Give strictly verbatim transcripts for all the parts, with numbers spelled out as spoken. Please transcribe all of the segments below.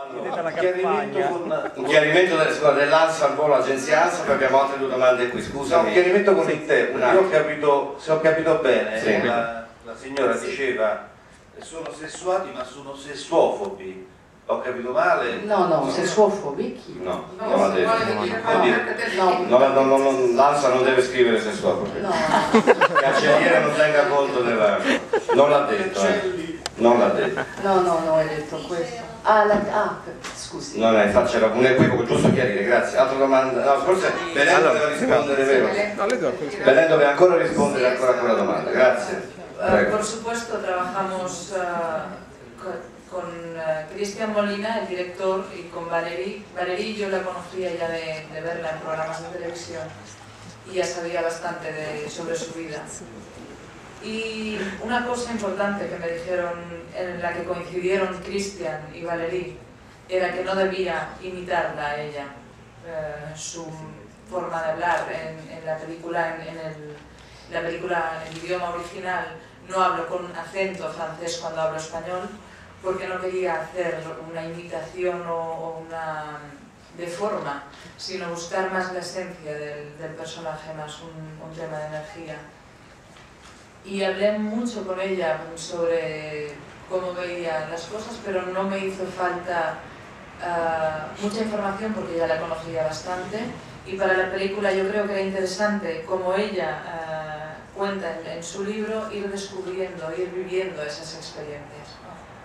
Allora, un chiarimento, con, un chiarimento del, dell'Ansa al volo agenzia Ansa, perché abbiamo altre due domande qui, scusa. No, un chiarimento con il te, io ho capito, se ho capito bene, sì. la, la signora diceva sono sessuati ma sono sessuofobi. Ho capito male? No, no, sessuofobi chi? No, No, non ha se detto. vuole dire Non dire. No. No, no, no, no, l'Ansa non deve scrivere sessuofobi. No. Il cancelliere non tenga conto della... Non l'ha detto, eh. Non l'ha detto. No, no, no, hai detto questo. Ah, la... ah scusi. No, no, infatti c'era un equivoco, giusto chiarire, grazie. Altra domanda? No, forse Belen allora, doveva rispondere, vero? No, le do Belen deve ancora rispondere ancora a quella domanda, grazie. Uh, por supuesto, trabajamos uh, con, con uh, Cristian Molina, el director, y con Valerie. Valerie yo la conocía ya de, de verla en programas de televisión y ya sabía bastante de, sobre su vida. Y una cosa importante que me dijeron, en la que coincidieron Cristian y Valerie, era que no debía imitarla a ella, uh, su forma de hablar en, en la película, en, en el, la película en el idioma original. No hablo con acento francés cuando hablo español, porque no quería hacer una imitación o una de forma, sino buscar más la esencia del, del personaje, más un, un tema de energía. Y hablé mucho con ella sobre cómo veía las cosas, pero no me hizo falta uh, mucha información porque ya la conocía bastante. Y para la película yo creo que era interesante cómo ella uh, cuenta en, en su libro, ir descubriendo, ir viviendo esas experiencias.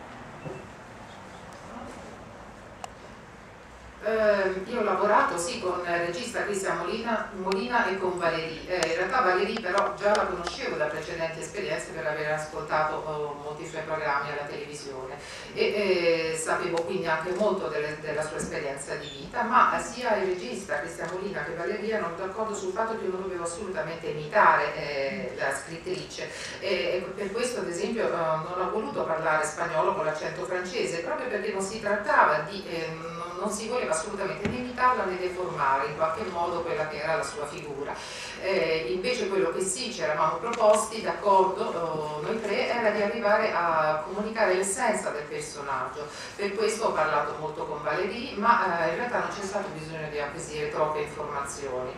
Eh, io ho lavorato sì con il regista Cristian Molina, Molina e con Valerie. Eh, in realtà Valerie però già la conoscevo da precedenti esperienze per aver ascoltato oh, molti suoi programmi alla televisione e eh, sapevo quindi anche molto delle, della sua esperienza di vita, ma sia il regista Cristian Molina che Valerie erano d'accordo sul fatto che io non dovevo assolutamente imitare eh, la scrittrice e, e per questo ad esempio eh, non ho voluto parlare spagnolo con l'accento francese proprio perché non si trattava di eh, non si voleva assolutamente né imitarla né deformare in qualche modo quella che era la sua figura. Eh, invece quello che sì ci eravamo proposti, d'accordo, eh, noi tre, era di arrivare a comunicare l'essenza del personaggio. Per questo ho parlato molto con Valerie, ma eh, in realtà non c'è stato bisogno di acquisire troppe informazioni.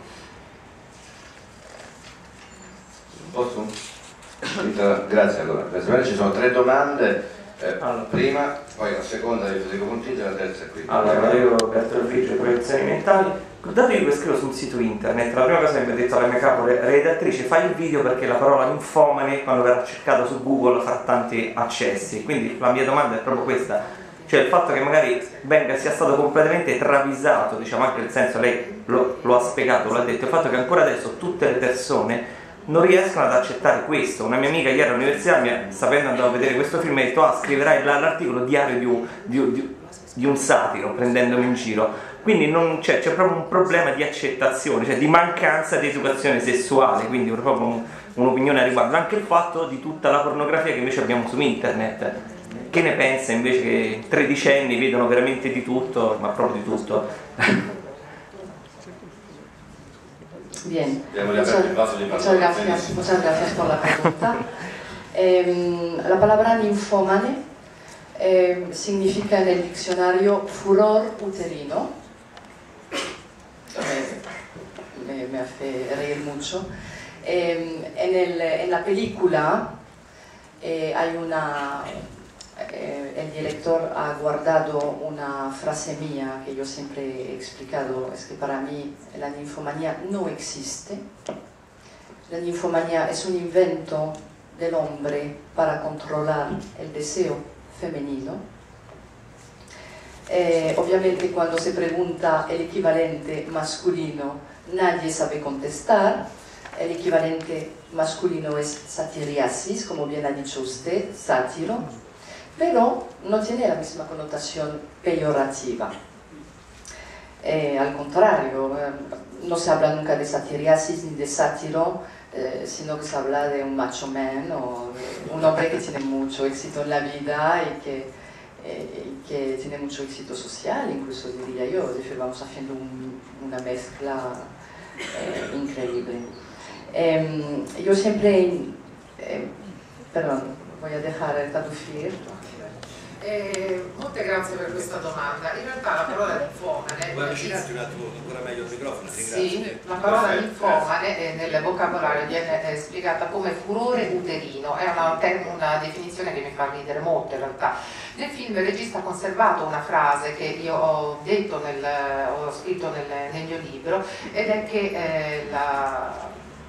Posso? Grazie allora. Ci sono tre domande. Eh, allora, prima, poi la seconda di Federico Pontini e la terza è qui. Allora, io Roberto Frigio, proiezioni mentali. Dato io che scrivo su un sito internet, la prima cosa che mi ha detto la mia capo redattrice: fai il video perché la parola infomane quando verrà cercata su Google farà tanti accessi. Quindi la mia domanda è proprio questa, cioè il fatto che magari venga sia stato completamente travisato, diciamo anche nel senso, lei lo, lo ha spiegato, lo ha detto, il fatto che ancora adesso tutte le persone non riescono ad accettare questo. Una mia amica ieri all'università, mi ha, sapendo andavo a vedere questo film, mi ha detto: ah, scriverai l'articolo diario di un, di, di, di un satiro, prendendomi in giro. Quindi non c'è, c'è proprio un problema di accettazione, cioè di mancanza di educazione sessuale, quindi proprio un, un'opinione a riguardo. Anche il fatto di tutta la pornografia che invece abbiamo su internet. Che ne pensa invece che tredicenni vedono veramente di tutto, ma proprio di tutto? Bien, muchas, muchas gracias, muchas gracias por la pregunta. Eh, la palabra ninfómane eh, significa en el diccionario furor uterino. Me, me, me hace reír mucho. Eh, en, el, en la película eh, hay una... Eh, el director ha guardado una frase mía que yo siempre he explicado, es que para mí la ninfomanía no existe. La ninfomanía es un invento del hombre para controlar el deseo femenino. Eh, obviamente cuando se pregunta el equivalente masculino, nadie sabe contestar. El equivalente masculino es satiriasis, como bien ha dicho usted, sátiro. Pero no tiene la misma connotación peyorativa. Eh, al contrario, eh, no se habla nunca de satiriasis ni de sátiro, eh, sino que se habla de un macho man o de un hombre que tiene mucho éxito en la vida y que, eh, y que tiene mucho éxito social, incluso diría yo. Es decir, vamos haciendo un, una mezcla eh, increíble. Eh, yo siempre, eh, perdón, voy a dejar traducir. Eh, molte grazie per questa domanda. In realtà la parola ninfomane... Vuoi avvicinarti un attimo ancora meglio il microfono? Sì, la parola ninfomane eh, nel vocabolario viene eh, spiegata come furore uterino, è una, una definizione che mi fa ridere molto in realtà. Nel film il regista ha conservato una frase che io ho detto, nel, ho scritto nel, nel mio libro, ed è che eh, la...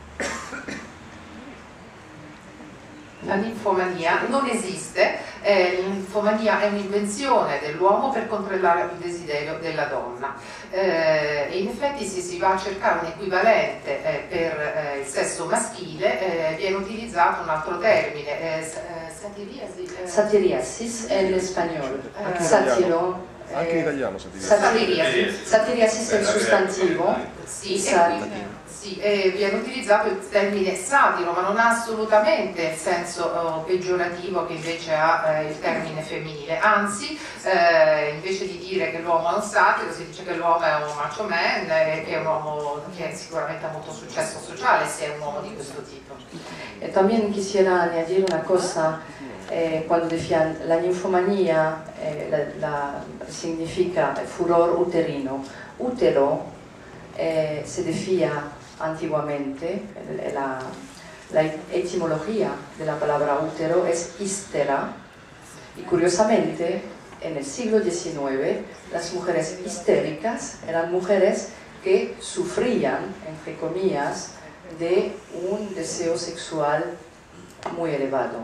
La ninfomania non esiste, eh, la ninfomania è un'invenzione dell'uomo per controllare il desiderio della donna. Eh, e in effetti se si va a cercare un equivalente eh, per eh, il sesso maschile eh, viene utilizzato un altro termine, eh, satiriasi, eh. Satiriasis è in spagnolo, Anche in satiro. italiano. Anche in italiano satiriasis. Satiriasis. Satiriasis è il sostantivo. Sì, e quindi, sì, eh, viene utilizzato il termine satiro, ma non ha assolutamente il senso oh, peggiorativo che invece ha eh, il termine femminile. Anzi, eh, invece di dire che l'uomo è un satiro, si dice che l'uomo è un macho man, eh, che è un uomo che sicuramente ha molto successo sociale se è un uomo di questo tipo. E también quisiera añadir una cosa, eh, cuando decían la ninfomanía eh, la, la, significa furor uterino. Útero eh, se decía antiguamente, la, la etimología de la palabra útero es histera, y curiosamente en el siglo diecinueve las mujeres histéricas eran mujeres que sufrían, entre comillas, de un deseo sexual muy elevado.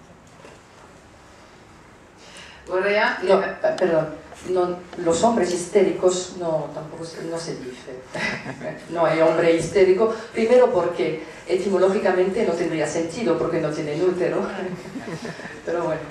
No, perdón. No, los hombres histéricos no, tampoco no se dice. No hay hombre histérico, primero porque etimológicamente no tendría sentido porque no tiene útero, pero bueno.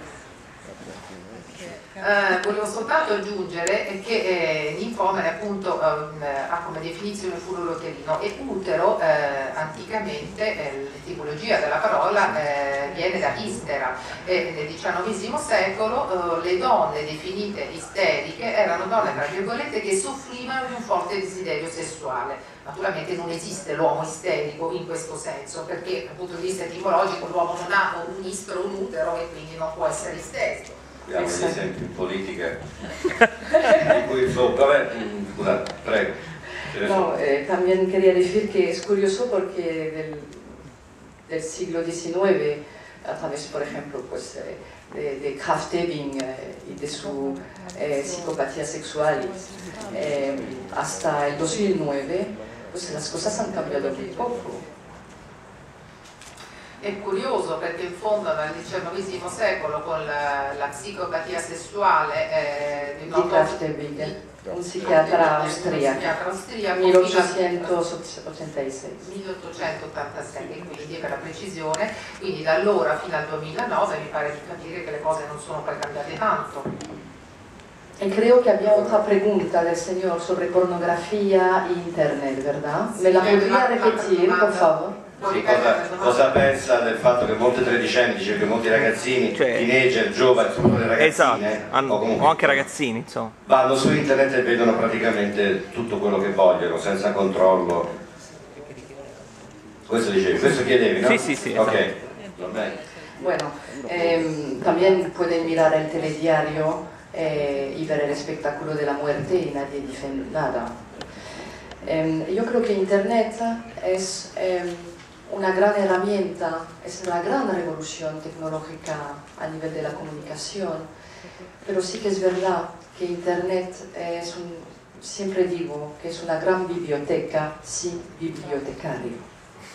Eh, volevo soltanto aggiungere che eh, ninfomane appunto eh, ha come definizione furore uterino e utero eh, anticamente eh, l'etimologia della parola eh, viene da istera e nel diciannovesimo secolo eh, le donne definite isteriche erano donne tra virgolette che soffrivano di un forte desiderio sessuale. Naturalmente non esiste l'uomo isterico in questo senso perché dal punto di vista etimologico l'uomo non ha un istro o un utero e quindi non può essere isterico. Abbiamo gli esempi in politica di cui vabbè, scusate, prego. No, eh, también quería decir que es curioso porque del, del siglo diecinueve, a través, por ejemplo, pues, eh, de, de Krafft Ebing eh, y de su eh, psicopatía sexual eh, hasta el dos mil nueve, pues las cosas han cambiado muy poco. È curioso perché in fondo nel diciannovesimo secolo con la, la psicopatia sessuale eh, di Di Krafft Ebing, un psichiatra austriaco, milleottocentottantasei. milleottocentottantasei, quindi per la precisione, quindi da allora fino al duemilanove mi pare di capire che le cose non sono poi cambiate tanto. E creo que había otra pregunta del señor sobre pornografía e internet, ¿verdad? ¿Me la podría repetir, por favor? Sì, cosa, cosa pensa del fatto che molte tredicenni, dice che molti ragazzini, cioè, teenager, giovani, soprattutto le ragazzine, esatto, hanno, o, comunque, o anche ragazzini, insomma, vanno su internet e vedono praticamente tutto quello che vogliono, senza controllo. Questo dicevi, questo chiedevi, no? Sì, sì, sì. Ok, esatto. va bene. Bueno, eh, también pueden mirar el telediario eh, y ver el espectáculo de la muerte y nadie dice nada. Eh, yo creo que Internet es eh, una gran herramienta, es una gran revolución tecnológica a nivel de la comunicación, pero sí que es verdad que Internet es un, siempre digo que es una gran biblioteca sin bibliotecario.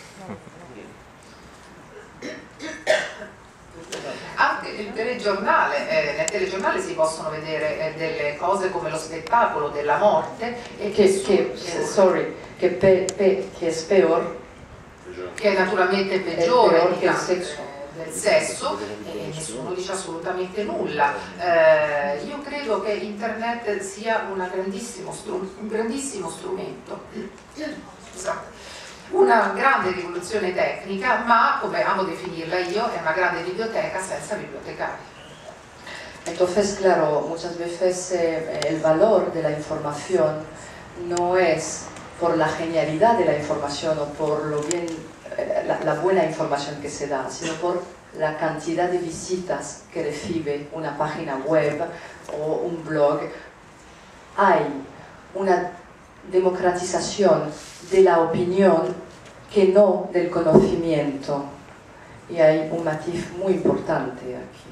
Anche il telegiornale, eh, nel telegiornale si possono vedere eh, delle cose come lo spettacolo della morte e che, che, che, che, sorry, che, pe, pe, che è peor, che è naturalmente peggiore peor di tanto, eh, del sesso e nessuno dice assolutamente nulla. Eh, io credo che internet sia una grandissimo un grandissimo strumento. Scusate. Una grande rivoluzione tecnica, ma come amo definirla io, è una grande biblioteca senza bibliotecari. Entonces, claro, muchas veces eh, el valor de la información no es por la genialidad de la información o por lo bien, eh, la, la buena información que se da, sino por la cantidad de visitas que recibe una página web o un blog, hay una democratización de la opinión que no del conocimiento. Y hay un matiz muy importante aquí.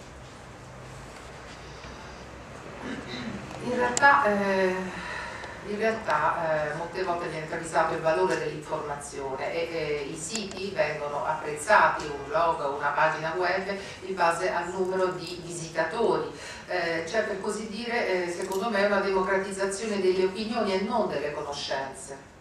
In realtà, eh, in realtà eh, molte volte viene travisato il valore dell'informazione e eh, i siti vengono apprezzati, un blog o una pagina web, in base al numero di visitatori. Eh, cioè, per così dire, eh, secondo me è una democratizzazione delle opinioni e non delle conoscenze.